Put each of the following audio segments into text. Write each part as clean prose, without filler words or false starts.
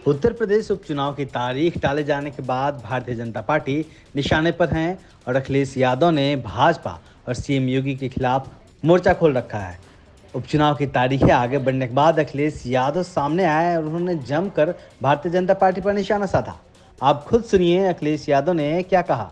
उत्तर प्रदेश उपचुनाव की तारीख टाले जाने के बाद भारतीय जनता पार्टी निशाने पर है और अखिलेश यादव ने भाजपा और सीएम योगी के खिलाफ मोर्चा खोल रखा है। उपचुनाव की तारीखें आगे बढ़ने के बाद अखिलेश यादव सामने आए और उन्होंने जमकर भारतीय जनता पार्टी पर निशाना साधा। आप खुद सुनिए अखिलेश यादव ने क्या कहा।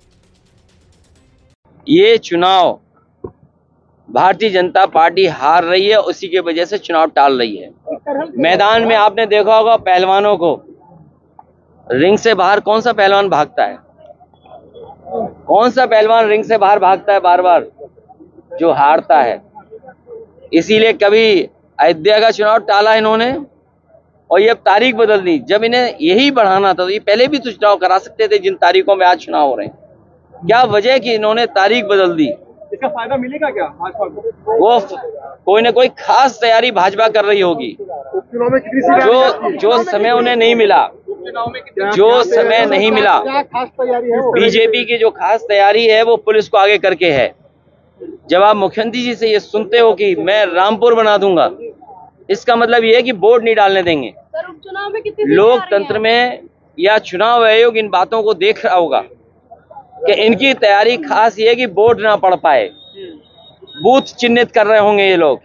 ये चुनाव भारतीय जनता पार्टी हार रही है, उसी के वजह से चुनाव टाल रही है। मैदान में आपने देखा होगा पहलवानों को, रिंग से बाहर कौन सा पहलवान भागता है? कौन सा पहलवान रिंग से बाहर भागता है बार बार? जो हारता है। इसीलिए कभी अयोध्या का चुनाव टाला इन्होंने और ये अब तारीख बदल दी। जब इन्हें यही बढ़ाना था तो ये पहले भी तो चुनाव करा सकते थे जिन तारीखों में आज चुनाव हो रहे हैं। क्या वजह कि इन्होंने तारीख बदल दी? इसका फायदा मिलेगा क्या भाजपा को? वो कोई ना कोई खास तैयारी भाजपा कर रही होगी। उपचुनाव में कितनी सीटें जो समय उन्हें नहीं मिला, जो समय नहीं मिला, खास तैयारी है? बीजेपी की जो खास तैयारी है वो पुलिस को आगे करके है। जब आप मुख्यमंत्री जी से ये सुनते हो कि मैं रामपुर बना दूंगा, इसका मतलब ये है कि वोट नहीं डालने देंगे। लोकतंत्र में या चुनाव आयोग इन बातों को देख रहा होगा कि इनकी तैयारी खास ये है कि वोट ना पड़ पाए। बूथ चिन्हित कर रहे होंगे ये लोग,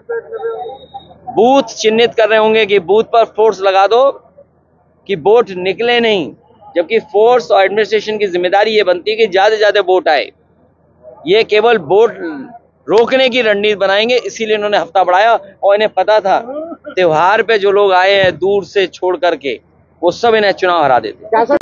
बूथ चिन्हित कर रहे होंगे कि बूथ पर फोर्स लगा दो कि वोट निकले नहीं, जबकि फोर्स और एडमिनिस्ट्रेशन की जिम्मेदारी ये बनती है कि ज्यादा से ज्यादा वोट आए। ये केवल वोट रोकने की रणनीति बनाएंगे, इसीलिए इन्होंने हफ्ता बढ़ाया। और इन्हें पता था त्योहार पे जो लोग आए हैं दूर से छोड़ करके, वो सब इन्हें चुनाव हरा देते।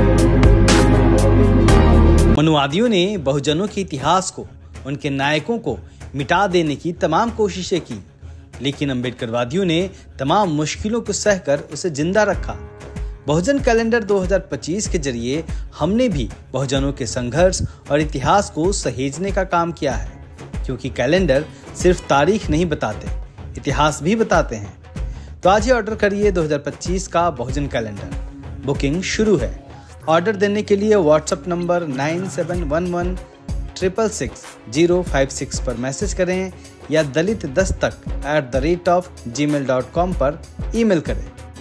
मनुवादियों ने बहुजनों के इतिहास को, उनके नायकों को मिटा देने की तमाम कोशिशें की, लेकिन अम्बेडकरवादियों ने तमाम मुश्किलों को सहकर उसे जिंदा रखा। बहुजन कैलेंडर 2025 के जरिए हमने भी बहुजनों के संघर्ष और इतिहास को सहेजने का काम किया है, क्योंकि कैलेंडर सिर्फ तारीख नहीं बताते, इतिहास भी बताते हैं। तो आज ही ऑर्डर करिए 2025 का बहुजन कैलेंडर। बुकिंग शुरू है। ऑर्डर देने के लिए व्हाट्सएप नंबर 9711666056 पर मैसेज करें या दलित दस्तक@gmail.com पर ईमेल करें।